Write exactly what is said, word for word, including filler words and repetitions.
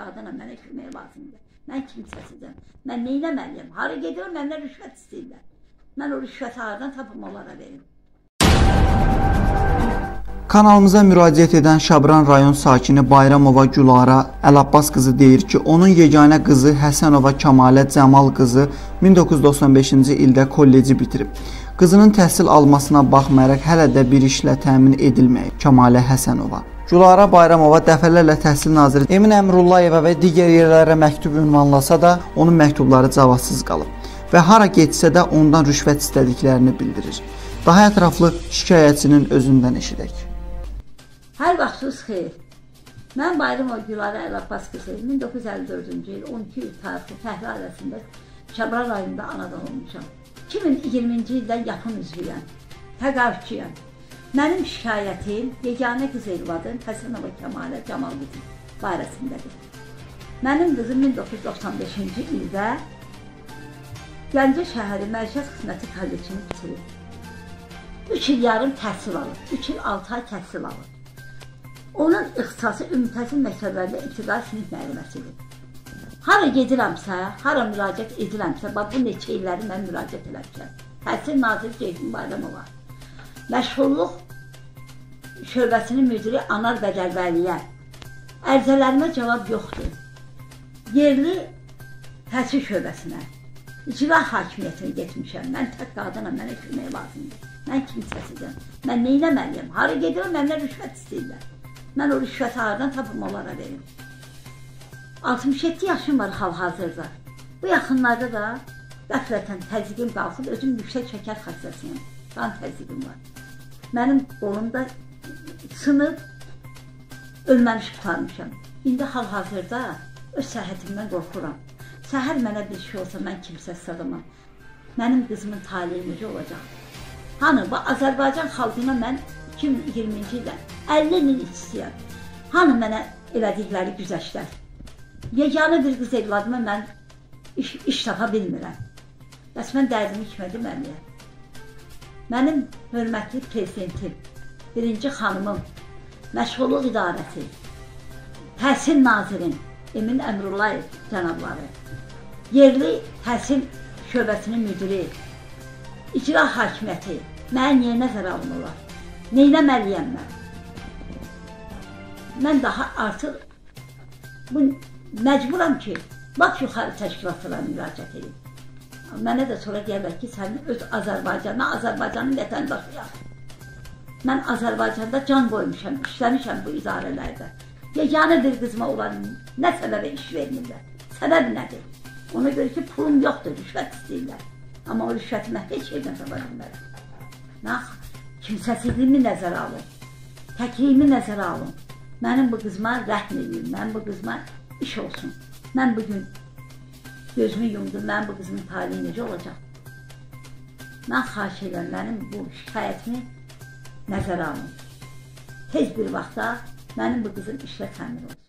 qadınam, mənə kömək lazımdır. Mən kimsəsizəm. Mən neyləməliyəm? Hara gedirəm, məndən rüşvət istəyirlər. Mən o rüşvəti haradan tapım onlara verim. Kanalımıza müraciət edən Şabran rayon sakini Bayramova Gülara Əlabbas qızı deyir ki, onun yeganə qızı Həsənova Kəmalə Cəmal qızı min doqquz yüz doxsan beşinci ildə kolleci bitirib. Qızının təhsil almasına baxmayaraq hələ də bir işlə təmin edilməyib. Kəmalə Həsənova. Gülara Bayramova dəfələrlə Təhsil Naziri Emin Əmrullayeva və digər yerlərə məktub ünvanlasa da, onun məktubları cavabsız qalıb və hara getsə də ondan rüşvət istədiklərini bildirir. Daha ətraflı şikayətçinin özündən eşidək. Hər vaxtınız xeyir. Mən Bayramova Gülara Əlabbas qızı min doqquz yüz əlli dördüncü il on iki tarixli fəhlə ailəsində Şabran rayonunda anadan olmuşam. iki min iyirminci ildən yapım üzvüyəm, təqaüdçüyəm. Mənim şikayətim yeganə qız evladım Həsənova Kəmalə Cəmal qızı barəsindədir. Mənim qızım min doqquz yüz doxsan beşinci ildə Gəncə şəhəri Mərkəz Xidməti Kollecini bitirib. üç il yarım təhsil alıb, üç il altı ay təhsil alıb. Onun ixtisası ümumi təhsil məktəblərində ibtidai sinif müəlliməsidir. Hara gedirəmsə, hara müraciət edirəmsə, bax bu neçə illəri mən müraciət eləmişəm. Təhsil Naziri Ceyhun Bayramova. Məşğulluq şöbəsinin müdiri Anar Bədəlbəliyə. Ərizələrimə cavab yoxdur. Yerli təhsil şöbəsinə, icra hakimiyyətinə getmişəm. Mən tək qadınam, mənə kömək lazımdır. Mən kimsəsizəm. Mən neyləməliyəm? Hara gedirəm, məndən rüşvət istəyirlər. Mən o rüşvəti haradan tapım onlara verim. altmış yeddi yaşım var hal-hazırda. Bu yaxınlarda da qəflətən təzyiqim qalxıb, özüm yüksək şəkər xəstəsiyəm. Qan təzyiqim var. Mənim qolumda sınıb, ölməmiş tutarmışam. İndi hal-hazırda öz səhhətimdən qorxuram. Səhər mənə bir şey olsa, mən kimsə sığımam. Mənim qızımın taliyi necə olacaq? Hanı, bu Azərbaycan xalqına mən iki min iyirminci ildə əlli il işçiyəm. Hanı mənə elədikləri güzəştlər? Yeganə bir qız evladıma mən iş, iş tapa bilmirəm. Bəs mən dərdimi kimə deməliyəm? Mənim hörmətli prezidentim, birinci xanımım, Məşğulluq İdarəsi, Təhsil Nazirin Emin Əmrullayev cənabları, yerli təhsil şöbəsinin müdiri, icra hakimiyyəti mənə niyə nəzərə alınırlar? Neyləməliyəm mən? Mən daha artıq bu məcburam ki, lap yuxarı təşkilatlara müraciət edin. Mənə də sonra deyərlər ki, sənin öz Azərbaycanına, Azərbaycanın vətəndaşıyam. Mən Azərbaycanda can qoymuşam, işləmişəm bu idarələrdə. Yeganə bir qızma olan nə səbəbə iş vermirlər? Səbəb nədir? Ona görə ki, pulum yoxdur, rüşvət istəyirlər. Amma o rüşvəti mən heç yerdən tapa bilmərəm. Nax, kimsəsizliyimi nəzərə alın, təkliyimi nəzərə alın. Mənim bu qızma rəhm edin, mənim bu qızma iş olsun. Mən bugün gözümü yumdum, mənim bu qızımın taliyi necə olacaq? Mən xahiş edirəm, mənim bu şikayətimi nəzərə alın. Tez bir vaxtda mənim bu qızım işlə təmin olsun.